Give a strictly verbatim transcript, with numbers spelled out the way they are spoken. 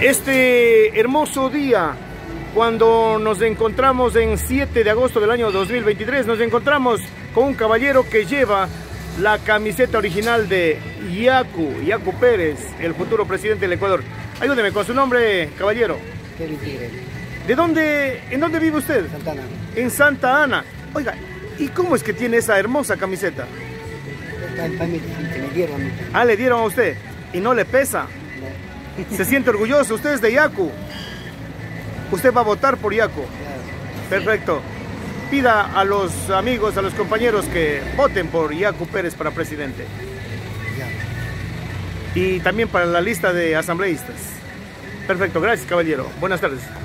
Este hermoso día, cuando nos encontramos en siete de agosto del año dos mil veintitrés, nos encontramos con un caballero que lleva la camiseta original de Yacu, Yacu Pérez, el futuro presidente del Ecuador. Ayúdeme con su nombre, caballero. Kevin Tigre. ¿De dónde, en dónde vive usted? Santa Ana. En Santa Ana. Oiga, ¿y cómo es que tiene esa hermosa camiseta? Está el permiso que me dieron a mí. Ah, le dieron a usted. ¿Y no le pesa? No. ¿Se siente orgulloso? Usted es de Yacu. Usted va a votar por Yacu. Claro. Perfecto. Pida a los amigos, a los compañeros que voten por Yacu Pérez para presidente. Ya. Y también para la lista de asambleístas. Perfecto, gracias caballero. Buenas tardes.